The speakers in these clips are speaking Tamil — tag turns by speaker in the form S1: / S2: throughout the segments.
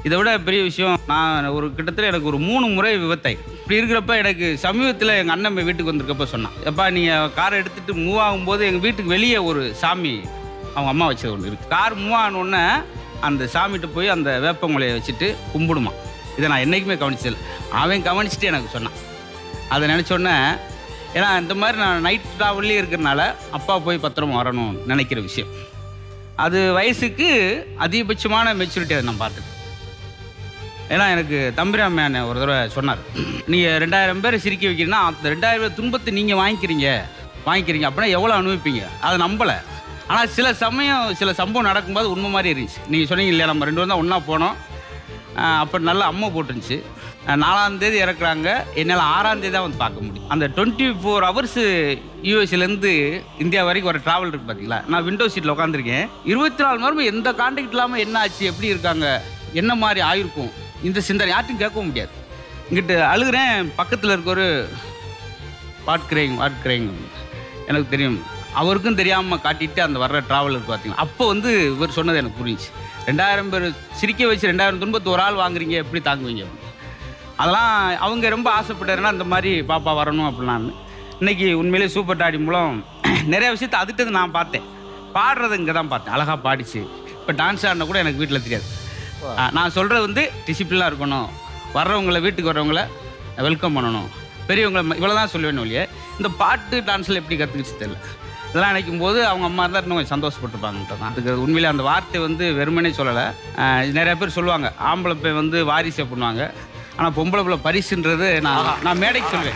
S1: இதை விட பெரிய விஷயம், நான் ஒரு கிட்டத்தட்ட எனக்கு ஒரு 3 முறை விபத்தாய். இப்படி இருக்கிறப்ப எனக்கு சமீபத்தில் எங்கள் அண்ணன் வீட்டுக்கு வந்திருக்கப்ப சொன்னான், எப்பா நீங்கள் காரை எடுத்துகிட்டு மூவ் ஆகும்போது எங்கள் வீட்டுக்கு வெளியே ஒரு சாமி அவங்க அம்மா வச்சது ஒன்று இருக்குது. கார் மூவ் ஆனோடனே அந்த சாமிகிட்ட போய் அந்த வேப்பங்குலையை வச்சுட்டு கும்பிடுமா. இதை நான் என்றைக்குமே கவனிச்சதில்லை. அவன் கவனிச்சுட்டு எனக்கு சொன்னான். அதை நினச்சோடனே, ஏன்னா இந்த மாதிரி நான் நைட் ட்ராவல்லே இருக்கிறனால அப்பா போய் பத்திரமா வரணும்னு நினைக்கிற விஷயம். அது வயசுக்கு அதிகபட்சமான மெச்சூரிட்டி அதை நான் பார்த்துட்டேன். ஏன்னா எனக்கு தம்பிராமையான ஒரு தடவை சொன்னார், நீங்கள் 2000 பேரை சிரிக்க வைக்கிறீங்கன்னா அந்த 2000 பேர் துன்பத்தை நீங்கள் வாங்கிக்கிறீங்க அப்படின்னா எவ்வளோ அனுபவிப்பீங்க. அதை நம்பலை. ஆனால் சில சம்பவம் நடக்கும்போது உண்மை மாதிரி இருந்துச்சு. நீங்கள் சொன்னீங்க இல்லையா, நம்ம 2 பேரும் தான் ஒன்றா போனோம். அப்போ நல்லா அம்மா போட்டுருந்துச்சு. 4ஆம் தேதி இறக்குறாங்க, என்னால் 6ஆம் தேதி தான் வந்து பார்க்க முடியும். அந்த 24 hours யூஎஸ்லேருந்து இந்தியா வரைக்கும் ஒரு ட்ராவல் இருக்குது பார்த்தீங்களா. நான் விண்டோ சீட்டில் உட்காந்துருக்கேன். 24 மணி நேரம் எந்த கான்டாக்ட் இல்லாமல் என்ன ஆச்சு, எப்படி இருக்காங்க, என்ன மாதிரி ஆயிருக்கும், இந்த சிந்தனை யார்ட்டும் கேட்கவும் முடியாது. இங்கிட்டு அழுகிறேன், பக்கத்தில் இருக்க ஒரு வாட்கிறேங்க எனக்கு தெரியும், அவருக்கும் தெரியாமல் காட்டிட்டு அந்த வர்ற ட்ராவல் இருக்குது பார்த்தீங்களா. அப்போ வந்து இவர் சொன்னது எனக்கு புரிஞ்சிச்சு. 2000 பேர் சிரிக்க வச்சு 2000 துன்பத்தை ஒரு ஆள் வாங்குறீங்க, எப்படி தாங்குவீங்க. அதெல்லாம் அவங்க ரொம்ப ஆசைப்பட்டாருன்னா இந்த மாதிரி பாப்பா வரணும் அப்படின்னான்னு. இன்றைக்கி உண்மையிலே சூப்பர் டாடி மூலம் நிறைய விஷயத்தை அதுட்டது நான் பார்த்தேன். பாடுறது இங்கே தான் பார்த்தேன், அழகாக பாடிச்சு. இப்போ டான்ஸ் ஆடினா கூட எனக்கு வீட்டில் தெரியாது. நான் சொல்கிறது வந்து டிசிப்ளினாக இருக்கணும், வர்றவங்கள வீட்டுக்கு வர்றவங்கள வெல்கம் பண்ணணும், பெரியவங்களை இவ்வளோ தான் சொல்லுவேன்னு இல்லையே. இந்த பாட்டு டான்ஸில் எப்படி கற்றுக்கிச்சு தெரியல. இதெல்லாம் நினைக்கும் போது அவங்க அம்மா இருந்தால் இன்னும் கொஞ்சம் சந்தோஷப்பட்டுருப்பாங்கன்ட்டு தான். அதுக்கு உண்மையிலே அந்த வார்த்தை வந்து வெறுமனே சொல்லலை. நிறைய பேர் சொல்லுவாங்க ஆம்பளை போய் வந்து வாரிசை பண்ணுவாங்க, ஆனால் பொம்பளை பிள்ளை பரிசுன்றது நான் மேடைக்கு சொல்லுவேன்.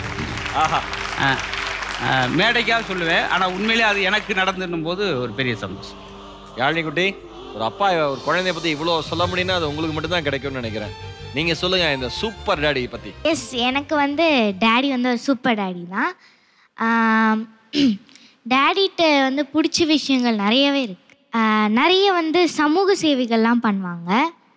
S1: மேடைக்காக சொல்லுவேன். ஆனால் உண்மையிலே அது எனக்கு நடந்துன்னும் போது ஒரு பெரிய சந்தோஷம்.
S2: யாழினி குட்டி, ஒரு அப்பா ஒரு குழந்தைய பற்றி இவ்வளோ சொல்ல முடியும்னா அது உங்களுக்கு மட்டும்தான் கிடைக்கும்னு நினைக்கிறேன். நீங்கள் சொல்லுங்கள் இந்த சூப்பர் டேடி பற்றி.
S3: எஸ், எனக்கு வந்து டேடி வந்து ஒரு சூப்பர் டேடி தான். டேடிகிட்ட வந்து பிடிச்ச விஷயங்கள் நிறையவே இருக்குது. நிறைய வந்து சமூக சேவைகள்லாம் பண்ணுவாங்க.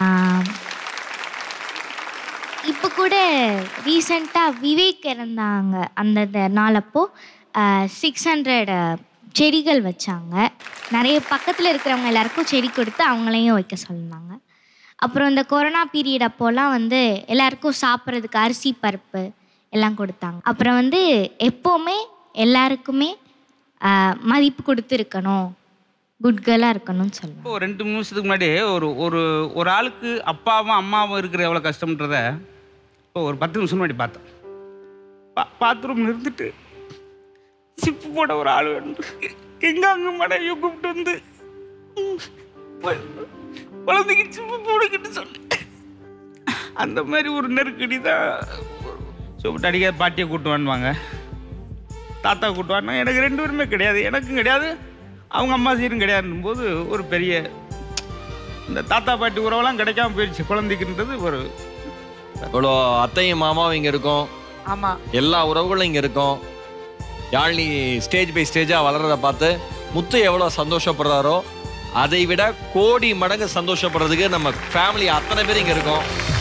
S3: இப்போ கூட ரீசெண்டாக விவேக் இறந்தாங்க, அந்த நாளப்போ 600 செடிகள் வச்சாங்க. நிறைய பக்கத்தில் இருக்கிறவங்க எல்லாருக்கும் செடி கொடுத்து அவங்களையும் வைக்க சொன்னாங்க. அப்புறம் இந்த கொரோனா பீரியட் அப்போலாம் வந்து எல்லாருக்கும் சாப்பிட்றதுக்கு அரிசி பருப்பு எல்லாம் கொடுத்தாங்க. அப்புறம் வந்து எப்போவுமே எல்லாருக்குமே மதிப்பு கொடுத்து இருக்கணும், குட் கேர்லாக இருக்கணும்னு சொல்லுவேன்.
S1: இப்போ 2 நிமிஷத்துக்கு முன்னாடி ஒரு ஆளுக்கு அப்பாவும் அம்மாவும் இருக்கிற எவ்வளோ கஷ்டம்ன்றத இப்போ ஒரு 10 நிமிஷம் முன்னாடி பார்த்தேன். பாத்ரூம்ல இருந்துட்டு சிப்பு போட ஒரு ஆள் வேணும், எங்க அங்கே மனைவியை கூப்பிட்டு வந்து குழந்தைக்கு சிப்பு போடுக்கிட்டு சொன்னேன். அந்த மாதிரி ஒரு நெருக்கடி தான். சூப்பர் அடிக்க பாட்டியை கூப்பிட்டு வாங்குவாங்க, தாத்தா கூட்டுவாருன்னா எனக்கு 2 பேருமே கிடையாது, எனக்கும் கிடையாது, அவங்க அம்மா சீரும் கிடையாதுன்னும் போது ஒரு பெரிய இந்த தாத்தா பாட்டி உறவெல்லாம் கிடைக்காம போயிடுச்சு குழந்தைக்குன்றது. ஒரு
S2: இவ்வளோ அத்தையும் மாமாவும் இங்கே இருக்கும்,
S4: ஆமாம்,
S2: எல்லா உறவுகளும் இங்கே இருக்கும். யாழினி ஸ்டேஜ் பை ஸ்டேஜாக வளர்றதை பார்த்து முத்து எவ்வளோ சந்தோஷப்படுறாரோ அதை விட கோடி மடங்கு சந்தோஷப்படுறதுக்கு நம்ம ஃபேமிலி அத்தனை பேர் இங்கே இருக்கோம்.